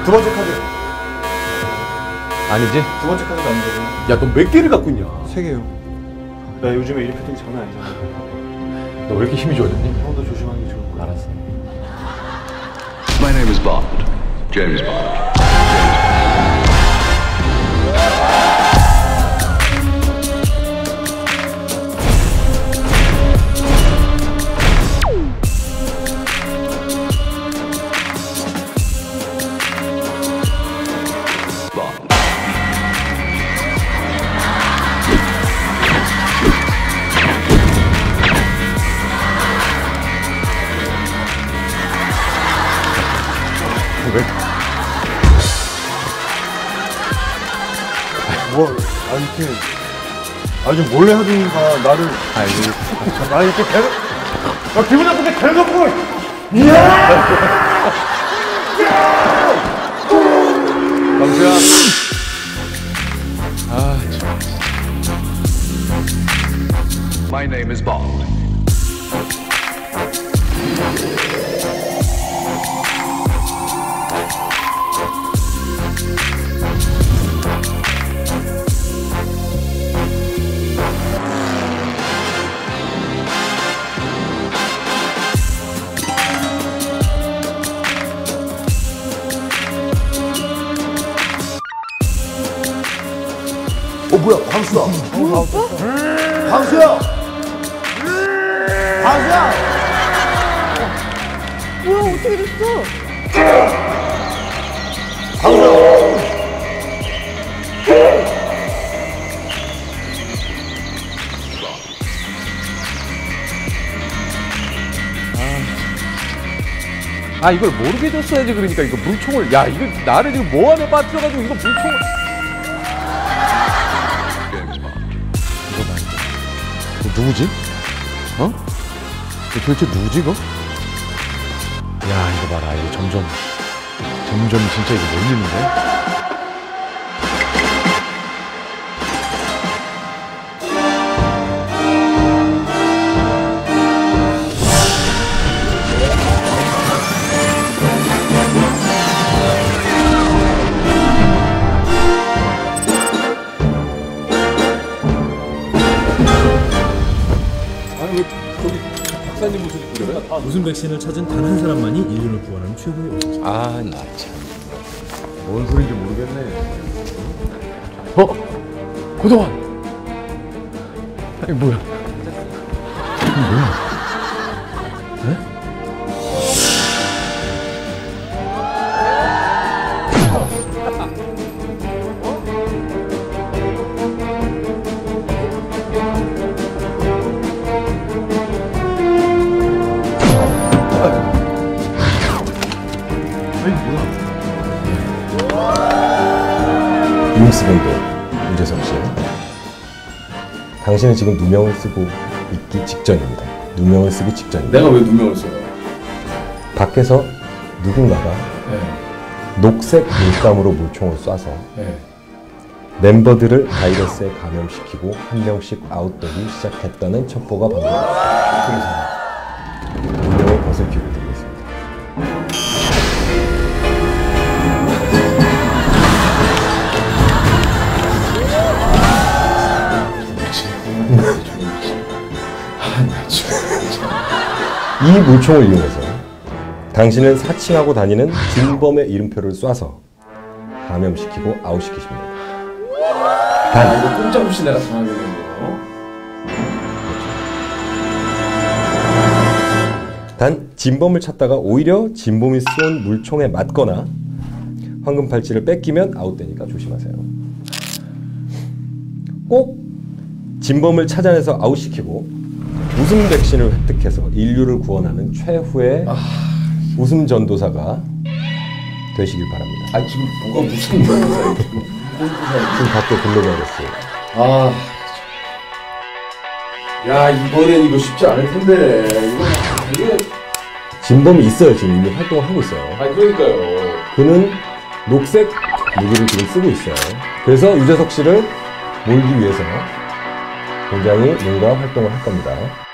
두 번째 카드. 아니지? 두 번째 카드가 아닌 거죠. 야, 너 몇 개를 갖고 있냐? 3개요. 나 요즘에 이리 패턴이 장난 아니잖아. 너 왜 이렇게 힘이 좋아졌니? 형도 조심하는 게 좋을 거야. 알았어. My name is Bond. James Bond. 왜? 뭐, 아니, 이렇게. 아니, 좀 몰래 하든가, 나를. 아이고. 나 이렇게 계속. 나 기분 나쁜데 계속. 이야! 광수야. 아, 참. My name is Bond. 뭐야, 광수야. 광수야! 광수야! 뭐야, 어떻게 됐어? 광수야! 아, 이걸 모르게 줬어야지. 그러니까 이거 물총을. 야, 이거 나를 지금 뭐 안에 빠뜨려가지고 이거 물총을. 이거 봐, 이거 누구지? 어? 이거 도대체 누구지, 이거? 야, 이거 봐라. 이거 점점 진짜 이거 못 읽는데? 아니, 왜 저기 박사님 모습이 그래? 웃음 백신을 찾은 단 한 사람만이 인류를 구원하는 최고의 의지. 아, 나 참. 뭔 소리인지 모르겠네. 어? 고동환! 아니, 뭐야? 이게 뭐야? 에? 뉴스 밴드 유재석 씨, 당신은 지금 누명을 쓰고 있기 직전입니다. 누명을 쓰기 직전입니다. 내가 왜 누명을 써요? 밖에서 누군가가 네. 녹색 물감으로 물총을 쏴서 네. 멤버들을 바이러스에 감염시키고 한 명씩 아웃되기 시작했다는 첩보가 방송됩니다. 그래서 누명을 벗을기로 드리고 있습니다. 이 물총을 이용해서 당신은 사칭하고 다니는 진범의 이름표를 쏴서 감염시키고 아웃시키십니다. 단, 이거 꼼짝없이 내가 당하겠네요. 단 진범을 찾다가 오히려 진범이 쏜 물총에 맞거나 황금 팔찌를 뺏기면 아웃되니까 조심하세요. 꼭 진범을 찾아내서 아웃시키고 웃음 백신을 획득해서 인류를 구원하는 최후의 웃음 전도사가 되시길 바랍니다. 아, 지금 뭐가 무슨 거야, 지금. 지금 밖에 근로자였어요. 아. 야, 이번엔 이거 쉽지 않을 텐데. 이게. 진범이 있어요. 지금 이미 활동을 하고 있어요. 아, 그러니까요. 그는 녹색 무기를 지금 쓰고 있어요. 그래서 유재석 씨를 몰기 위해서 굉장히 뭔가 활동을 할 겁니다.